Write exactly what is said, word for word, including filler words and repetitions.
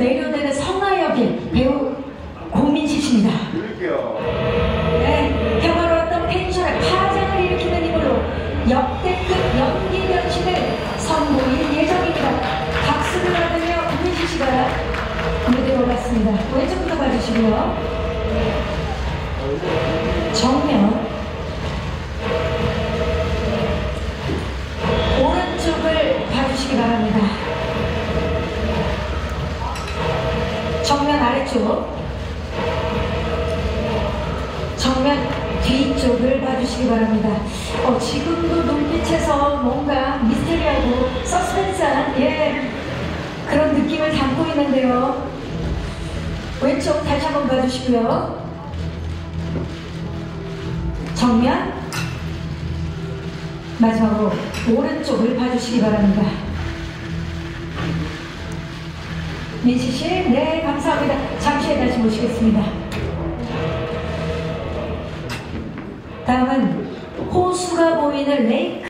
매료되는 성화 역의 배우 공민식 씨입니다. 네, 평화로웠던 펜션의 파장을 일으키는 힘으로 역대급 연기 변신을 선보일 예정입니다. 박수를 받으며 공민식 씨가 무대로 갔습니다. 왼쪽부터 봐주시고요. 정면, 오른쪽을 봐주시기 바랍니다. 정면 아래쪽, 정면 뒤쪽을 봐주시기 바랍니다. 어, 지금도 눈빛에서 뭔가 미스테리하고 서스펜스한 예, 그런 느낌을 담고 있는데요. 왼쪽 다시 한번 봐주시고요. 정면, 마지막으로 오른쪽을 봐주시기 바랍니다. 민식씨, 네, 감사합니다. 잠시 후에 다시 모시겠습니다. 다음은 호수가 보이는 레이크